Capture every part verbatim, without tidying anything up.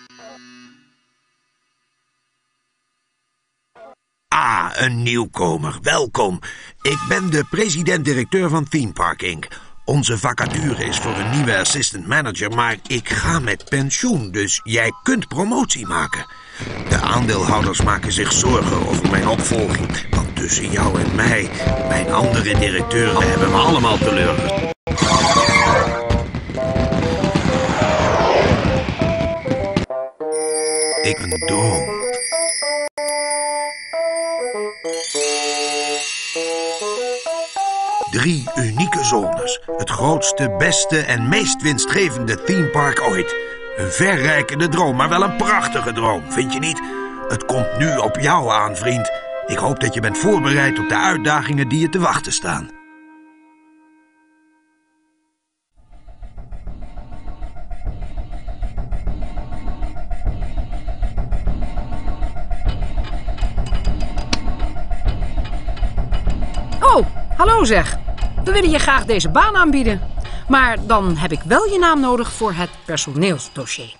Ah, een nieuwkomer. Welkom. Ik ben de president-directeur van Theme Park incorporated. Onze vacature is voor een nieuwe assistant manager, maar ik ga met pensioen, dus jij kunt promotie maken. De aandeelhouders maken zich zorgen over mijn opvolging. Want tussen jou en mij, mijn andere directeuren hebben me allemaal teleurgesteld. Ik een droom. Drie unieke zones. Het grootste, beste en meest winstgevende themepark ooit. Een verrijkende droom, maar wel een prachtige droom, vind je niet? Het komt nu op jou aan, vriend. Ik hoop dat je bent voorbereid op de uitdagingen die je te wachten staan. Oh, hallo zeg. We willen je graag deze baan aanbieden. Maar dan heb ik wel je naam nodig voor het personeelsdossier.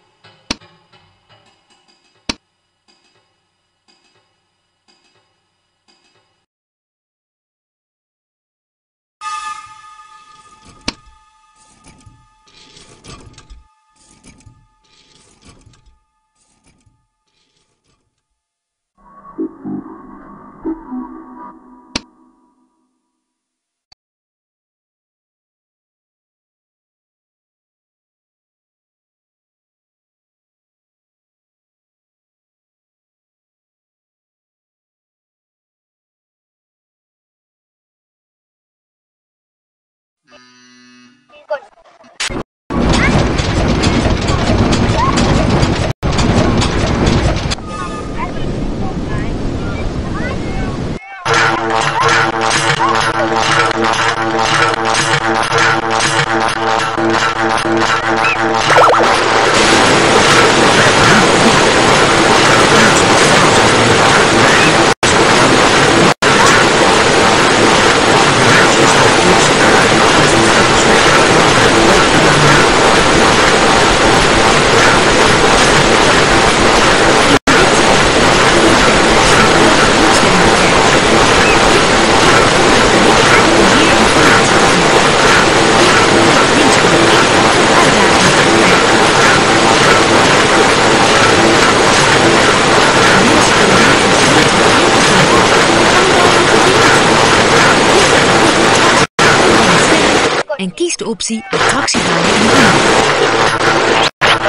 En kies de optie attractiewagen in de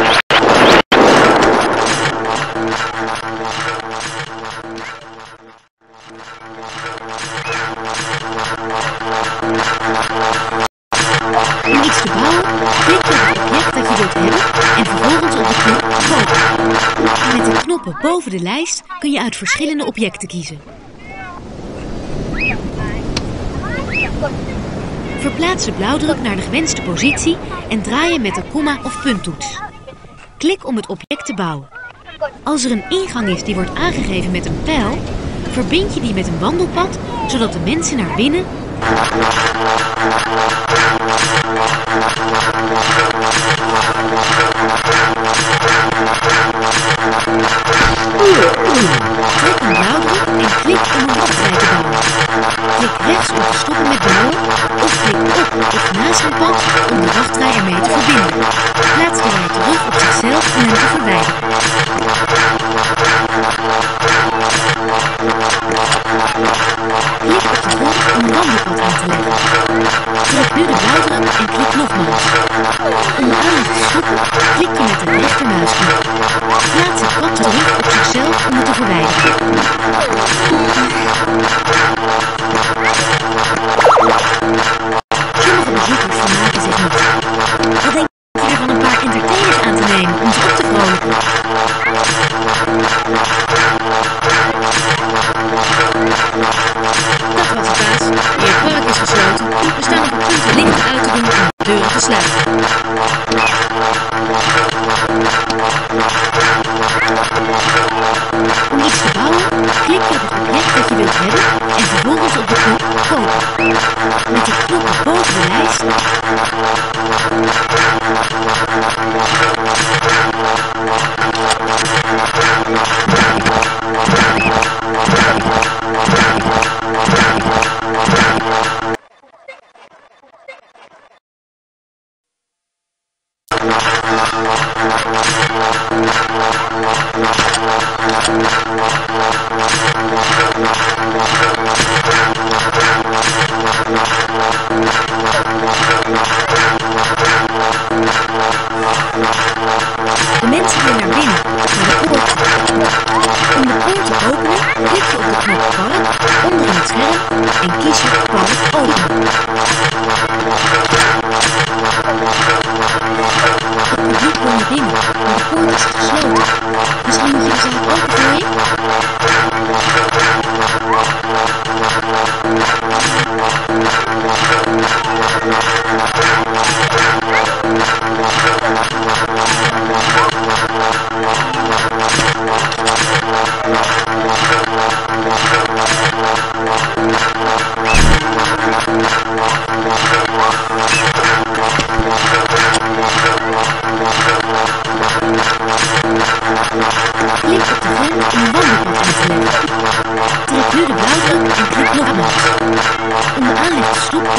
Om iets te bouwen, klik op het object dat je wilt hebben en vervolgens op de knop kopen. Met de knoppen boven de lijst kun je uit verschillende objecten kiezen. Verplaats de blauwdruk naar de gewenste positie en draai hem met de komma of punttoets. Klik om het object te bouwen. Als er een ingang is die wordt aangegeven met een pijl, verbind je die met een wandelpad, zodat de mensen naar binnen Trek een blauwdruk en klik om een wachtrij te bouwen. Klik rechts om te stoppen met bouwen of klik op of naast een pad om de wachtrij ermee te verbinden. Plaats de rij terug op zichzelf om hem te verwijderen. Klik op de grond om een wandelpad aan te leggen. Trek nu de blauwdruk en klik nogmaals. Om de aanleg te stoppen, klik je met de rechtermuisknop. Plaats het pad terug op zichzelf om het te verwijderen. Sommige bezoekers vermaken zich niet. Wat denk je ervan een paar entertainers aan te nemen om ze op te vrolijken? Dat was het, baas. Je park is gesloten. We staan op het punt de lichten uit te doen en de deuren te sluiten. Om iets te bouwen, klik je op het object dat je wilt hebben en vervolgens op de knop kopen. Met de knoppen boven de lijst de mensen gaan naar binnen, naar de poort. Om de poort te openen, klik je op de knop Park onderin het scherm en kies je Park openen. Het publiek wil naar binnen, maar de poort is gesloten. Misschien moet je de zaak open voor je? Klik op de ven om een wandelpad aan te leggen. Trek nu de blauwdruk en klik nogmaals. Om de aanleg te stoppen.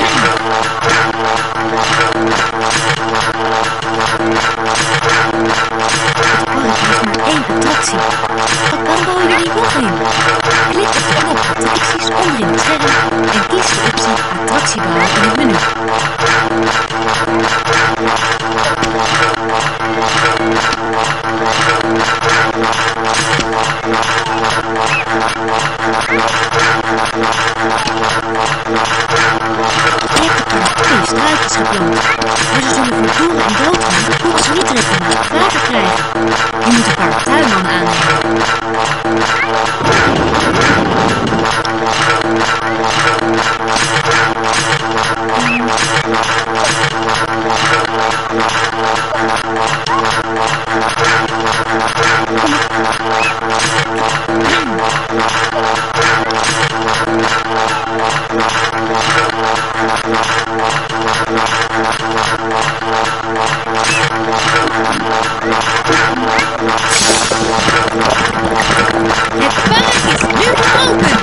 Het park heeft maar één attractie. Waarom bouw je er niet nog in? Klik op de knop attracties onderin het scherm en kies de optie attractie bouwen in het menu. Je hebt een paar goede struikjes geplant, maar ze zullen verdoren en doodgaan omdat ze niet regelmatig water krijgen. Je moet een paar tuinmannen aannemen. Het park is nu open!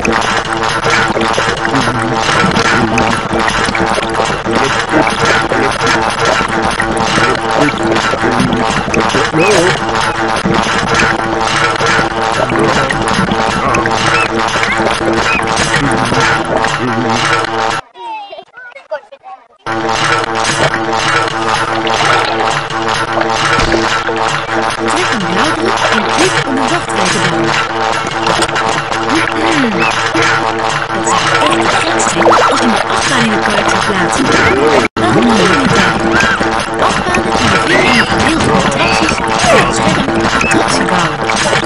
Trek een blauwdruk en klik om een wachtrij te bouwen. Het zou echt te gek zijn als je een achtbaan in het park zou plaatsen. Waarom doe je niet dan? Achtbanen kun je vinden in het paneel van attracties voor het scherm attractie bouwen.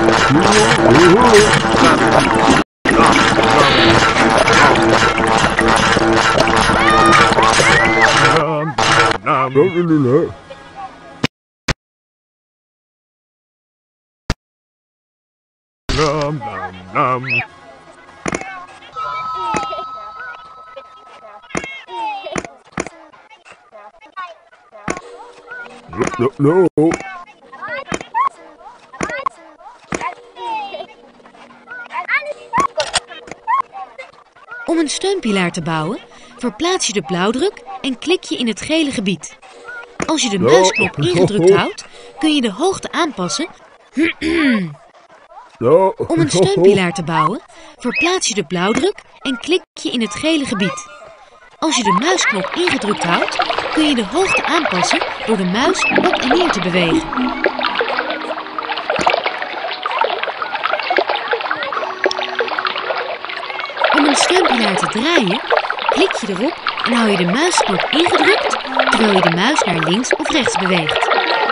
Nom, nom, nom. No, no, no. Om een steunpilaar te bouwen, verplaats je de blauwdruk en klik je in het gele gebied. Als je de muisknop ingedrukt houdt, kun je de hoogte aanpassen. Om een steunpilaar te bouwen, verplaats je de blauwdruk en klik je in het gele gebied. Als je de muisknop ingedrukt houdt, kun je de hoogte aanpassen door de muis op en neer te bewegen. Om een steunpilaar te draaien, klik je erop en hou je de muisknop ingedrukt terwijl je de muis naar links of rechts beweegt.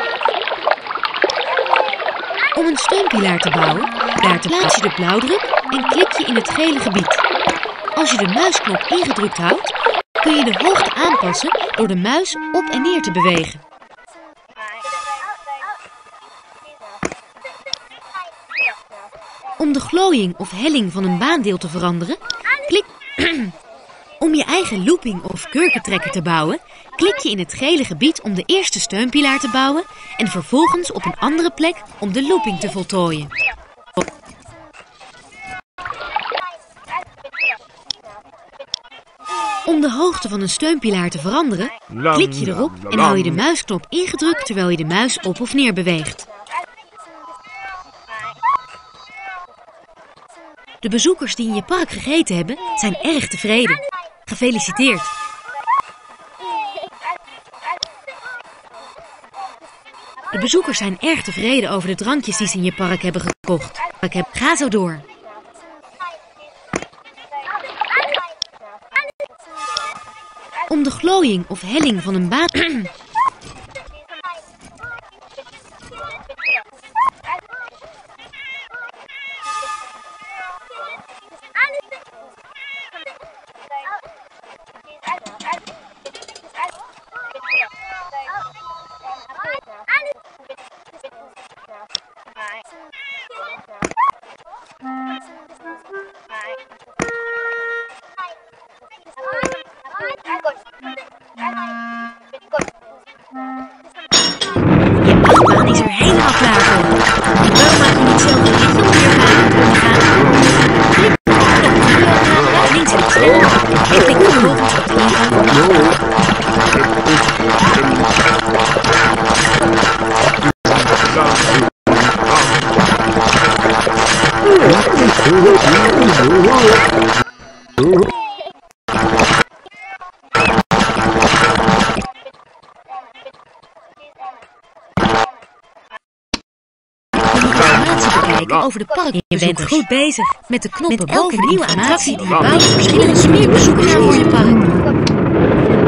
Om een steunpilaar te bouwen, daar plaats je de blauwdruk en klik je in het gele gebied. Als je de muisknop ingedrukt houdt, kun je de hoogte aanpassen door de muis op en neer te bewegen. Om de glooiing of helling van een baandeel te veranderen, klik... Om je eigen looping of kurkentrekker te bouwen, klik je in het gele gebied om de eerste steunpilaar te bouwen en vervolgens op een andere plek om de looping te voltooien. Om de hoogte van een steunpilaar te veranderen, klik je erop en hou je de muisknop ingedrukt terwijl je de muis op of neer beweegt. De bezoekers die in je park gegeten hebben, zijn erg tevreden. Gefeliciteerd! De bezoekers zijn erg tevreden over de drankjes die ze in je park hebben gekocht. Ga zo door. Om de glooiing of helling van een baan... Je achtbaan is er helemaal klaar voor. Wel maak je niet zelf de ritme om je baan te gaan. Klik op de knop links in het scherm en klik vervolgens op de ingang. Over de park. Je bent goed bezig met de knoppen met elke nieuwe attractie die je bouwt. Verschillende meer bezoekers voor je park.